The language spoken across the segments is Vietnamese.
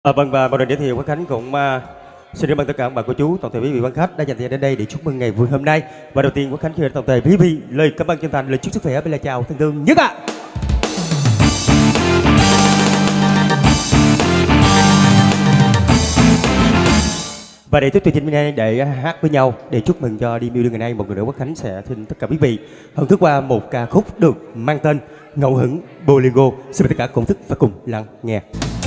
Vâng, và một lần giới thiệu Quán Khánh cũng xin cảm ơn tất cả các bạn cô chú toàn thể quý vị quan khách đã dành thời gian đến đây để chúc mừng ngày vui hôm nay. Và đầu tiên Quán Khánh xin toàn thể quý vị lời cảm ơn chân thành, lời chúc sức khỏe, lời chào thân thương nhất ạ. Và để tiếp tục chương trình để hát với nhau để chúc mừng cho đêm yêu đương ngày nay, một người nữa Quán Khánh sẽ xin tất cả quý vị hưởng thức qua một ca khúc được mang tên Ngẫu hứng Bolero. Xin mời tất cả cùng thức và cùng lắng nghe.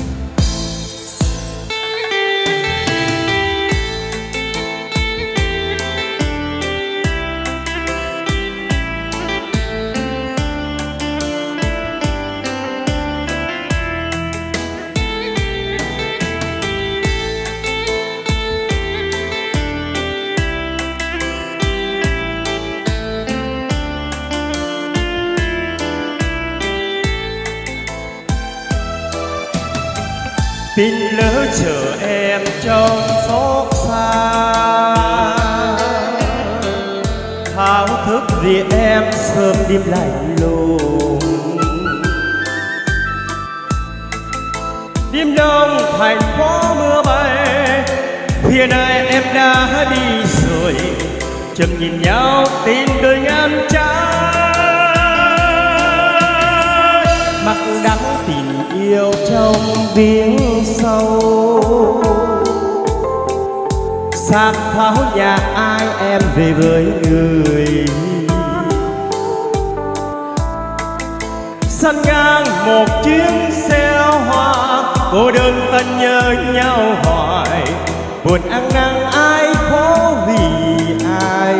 Tin lỡ chờ em trong xót xa, thao thức vì em sớm đêm lạnh lùng. Đêm đông thành phố mưa bay, khuya nay em đã đi rồi, chậm nhìn nhau tin đời ngàn trái. Mặc đắng tình yêu trong biển sâu, xác pháo nhà ai em về với người. Săn ngang một chuyến xe hoa, cô đơn tân nhớ nhau hoài, buồn ăn năn ai khổ vì ai.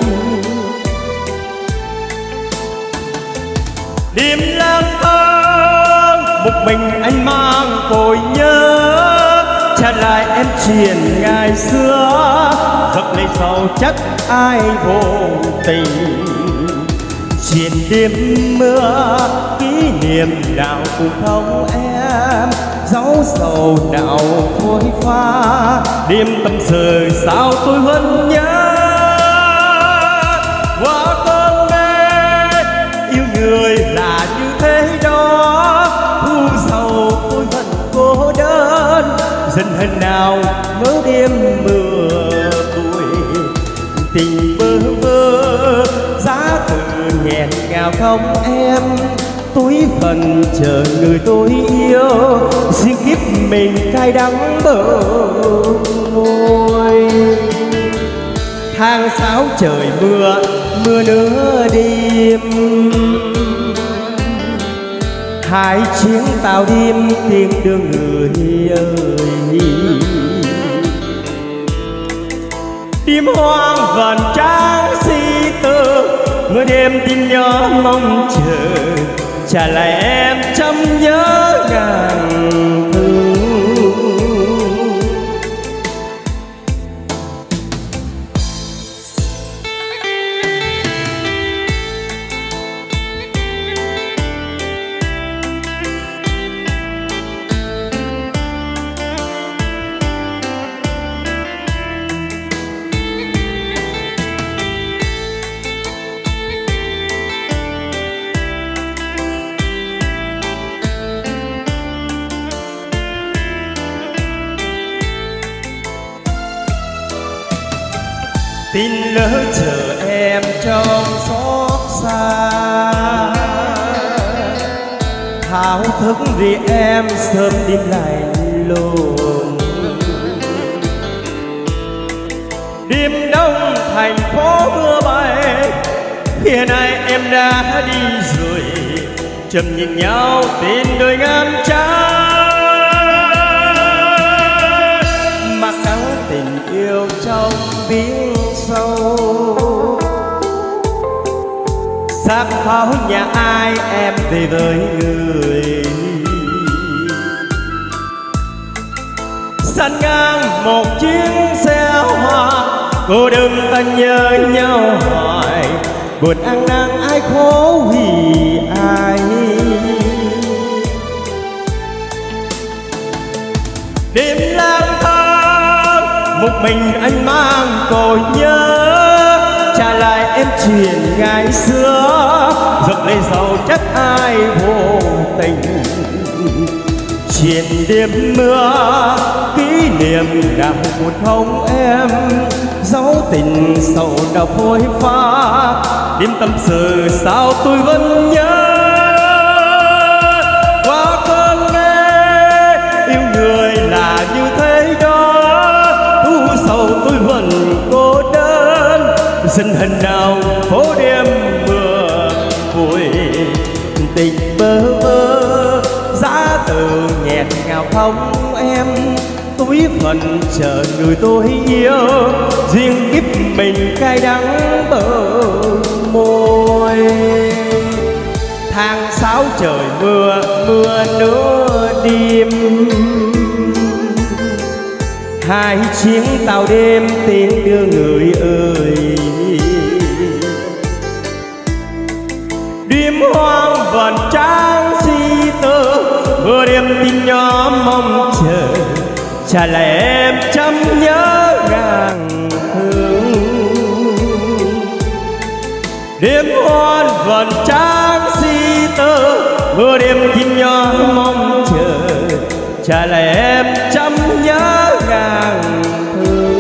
Đêm lang thang một mình anh mang cội nhớ, trả lại em chuyện ngày xưa, giấc lấy sầu chắc ai vô tình. Chuyện đêm mưa kỷ niệm nào cũng không em, dấu sầu nào phôi pha, đêm tâm sự sao tôi vẫn nhớ. Qua cơn mê yêu người là như thế đó, u sầu tôi vẫn cô đơn, dần hình nào ngỡ đêm mưa tuổi. Tình bơ vơ giá từ nghẹn ngào không em, túi phần chờ người tôi yêu, riêng kiếp mình cay đắng bờ môi. Tháng 6 trời mưa, mưa nửa đêm, hai chuyến tàu đêm tiếng đưa người ơi. Đêm hoang vần tráng si tư, mưa đêm tin nhớ mong chờ, trả lại em trăm nhớ ngàn thương. Tin lỡ chờ em trong xót xa, thao thức vì em sớm đêm lạnh lùng. Đêm đông thành phố mưa bay, khuya nay em đã đi rồi, chậm nhìn nhau tin đôi ngàn trái. Mặc đắng tình yêu trong biển sâu, xác pháo nhà ai em về với người. Săn ngang một chuyến xe hoa, cô đơn ta nhớ nhau hoài, buồn ăn năn ai khổ vì ai. Đêm lang thang một mình anh mang cội nhớ, trả lại em chuyện ngày xưa, giấc lấy sầu chắc ai vô tình. chuyện đêm mưa kỷ niệm nào buồn không em, dấu tình sầu nào phôi pha, đêm tâm sự sao tôi vẫn nhớ. Qua cơn nghe yêu người là như thế đó, thu sầu tôi vẫn cô đơn, dần hình nào phố đêm mưa vui tình bơ vơ, giá từ nghẹn ngào không em, túi phần chờ người tôi yêu, riêng kiếp mình cay đắng bờ môi. Tháng 6 trời mưa, mưa nửa đêm, hai chuyến tàu đêm tiếng đưa người ơi. Đêm hoang vần trắng si tơ, vừa đêm tin nhóm mong chờ, chả lẽ em chăm nhớ ngàn hương. Đêm hoang vần trắng si tơ, vừa đêm tin nhóm mong chờ, chả lẽ em chăm nhớ ngàn hương.